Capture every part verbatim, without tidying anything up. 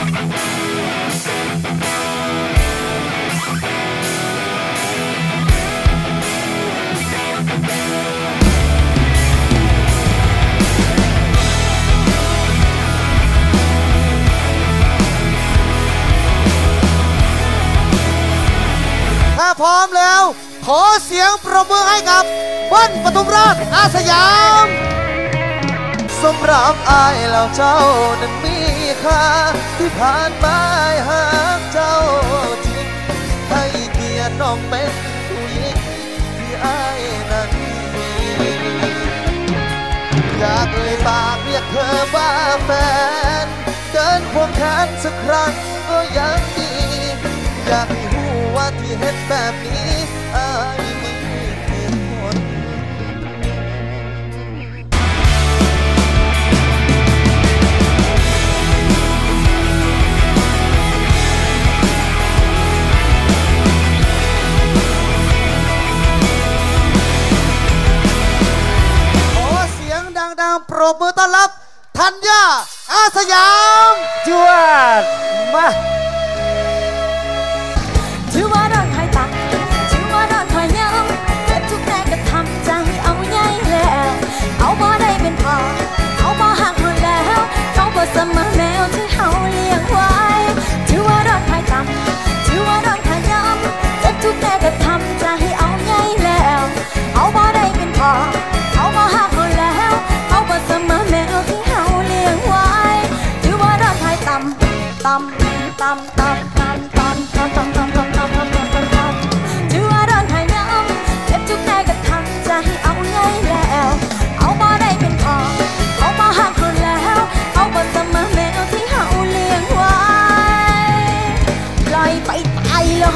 ถ้าพร้อมแล้วขอเสียงปรบมือให้กับเบิ้ลปทุมราชอาสยามสำหรับอายแล้วเจ้านั้นมีค่าที่ผ่านมาหากเจ้าจริงให้เกียรติน้องเป็นผู้หญิงที่อายนั้นมีอยากเลยปากเรียกเธอว่าแฟนเดินควงแขนสักครั้งก็ยังดีอยากให้รู้ว่าที่เห็นแบบนี้อายมีเหตุผลขอเสียงดังๆปรบมือต้อนรับธัญญาอาสยามจวดมาถือว่าโดนคอยตักถือว่าโดนคอยย้ำเจ็บทุกแน่ก็ทำใจเอาใหญ่แล้วเอาบ่ได้เป็นพอเอาบ่หักคนแล้วเขาบ่เสมอแมวที่เขาเลี้ยงไว้ถือว่าโดนคอยตักถือว่าโดนคอยย้ำเจ็บทุกแน่ก็ทำใจเอาใหญ่แล้วเอาบ่ได้เป็นพอเอาบ่หักคนแล้วเขาบ่เสมอแมวที่เขาเลี้ยงไว้ถือว่าโดนคอยต่ำต่ำต่ำต่ำต่ำต่ำต่ำต่ำต่ำต่ำถือว่าโดนหายน้ำเจ็บทุกแน่ก็ทำใจเอาไงแล้วเอาบ่ได้เป็นพอเอาบ่หักคนแล้วเอาบ่เสมอแมวที่เขาเลี้ยงไว้ปล่อยไปตายเลย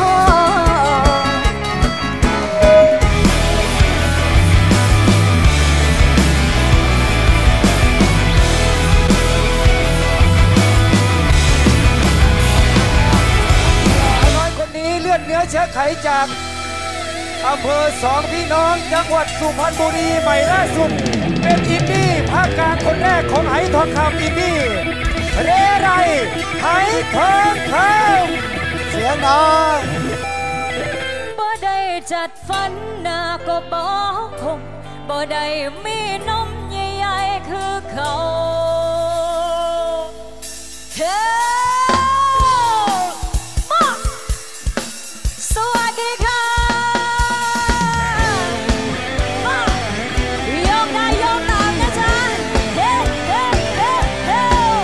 เนื้อเชื้อไขจากอำเภอสองพี่น้องจังหวัดสุพรรณบุรีใหม่ล่าสุดเป็นอินดี้ภาคกลางคนแรกของไหทองคำอินดี้เรไรไหทองคำเสียงน้องบ่ได้จัดฟันหน้าก็บอกคงบ่ได้มีนมใหญ่ๆคือเขาเฮ้สวัสดีค่ะโยกได้โยกตามนะจ๊ะเฮ้เฮ้เฮ้เฮ้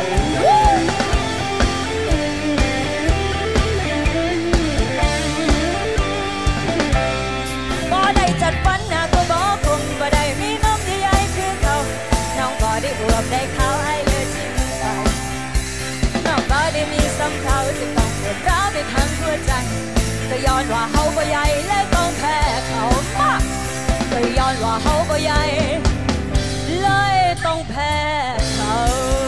บ่ได้จัดฟันหน้าก็บอกคงบ่ได้มีนมใหญ่ๆคือเขาน้องก็ได้อวบได้ขาวให้เลยจริงไปน้องก็ได้มีสำเขาจะต้องเกิดร้าวไปทั้งหัวใจก็ย้อนว่าเฮาบ่ใหญ่และต้องแพ้เขามาก็ย้อนว่าเฮาบ่ใหญ่เลยต้องแพ้เขา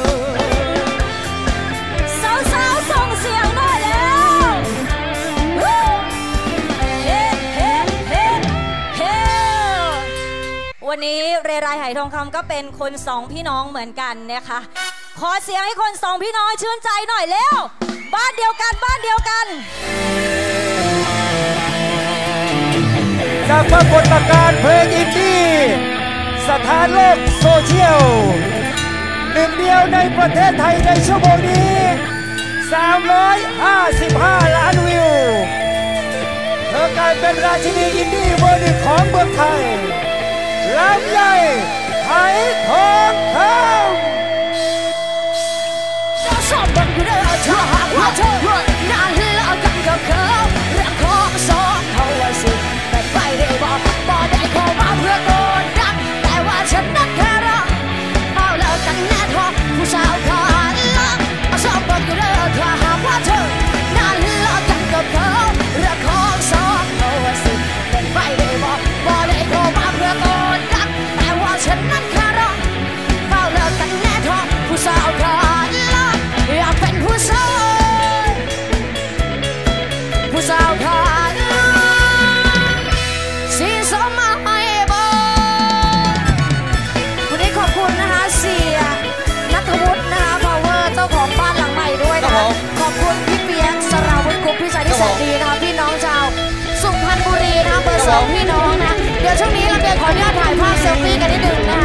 สาวๆส่งเสียงหน่อยแล้วเฮ้เฮ้เฮ้เฮ้วันนี้เรไรไหทองคำก็เป็นคนสองพี่น้องเหมือนกันนะคะขอเสียงให้คนสองพี่น้องชื่นใจหน่อยเร็วบ้านเดียวกันบ้านเดียวกันจากปรากฏการณ์เพลงอินดี้สถานโลกโซเชียลหนึ่งเดียวในประเทศไทยในชั่วโมงนี้สามร้อยห้าสิบห้าล้านวิวเธอกลายเป็นราชินีอินดี้เบอร์หนึ่งของเมืองไทยลำไยไหทองคำจะชอบบังเรือเธอหากว่าเธอนานแล้วกันกับเขาเรื่องของสองเขาว่าสิแต่ไปได้บอกบอกได้เข้ามาเพื่อโดนรักแต่ว่าฉันนั้นแค่รอเอาเลิกกันแน่ท้องผู้สาวขาดลักชอบบังเรือเธอหากว่าเธอนานแล้วกันกับเขาเรื่องของสองเขาว่าสิแต่ไปได้บอกบอกได้เข้ามาเพื่อโดนรักแต่ว่าฉันนั้นแค่รอเอาเลิกกันแน่ท้องผู้สาวขาดลักอยากเป็นผู้ชายสองพี่น้องนะเดี๋ยวช่วงนี้ลำเบียงขออนุญาตถ่ายภาพเซลฟี่กันนิดนึงนะ